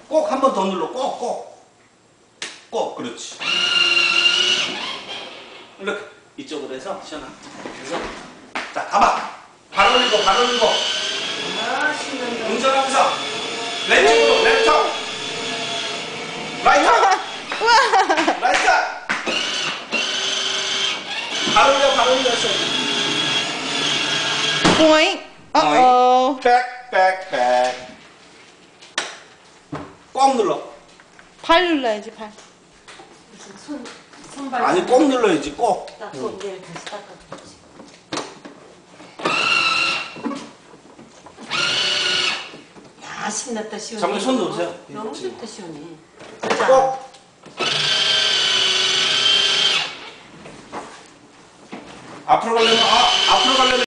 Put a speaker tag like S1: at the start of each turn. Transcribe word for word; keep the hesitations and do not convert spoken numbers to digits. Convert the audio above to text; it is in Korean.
S1: 꼭 한 번 더 눌러. 꼭, 꼭. 꼭, 그렇지. 이렇게. 이쪽으로 해서, 시원아. 그래서. 자, 가봐. 발 올리고, 발 올리고.
S2: 아, 신난다.
S1: 운전하면서. 왼쪽으로, 왼쪽. 라이트. 라이트. 발 올려, 발 올려.
S3: Point. Uh-oh.
S1: 백, 백, 백. 꽉 눌러.
S3: 팔 눌러야지, 팔.
S2: 무슨 손, 손발.
S1: 아니, 꼭 눌러야지, 꼭.
S2: 닦고 내일 다시 닦아주지. 야, 신났다, 시원해.
S1: 장모님 손 놓으세요.
S2: 너무 좋다, 시원해.
S1: 꼭. 앞으로 가려면, 아, 앞으로 가려면.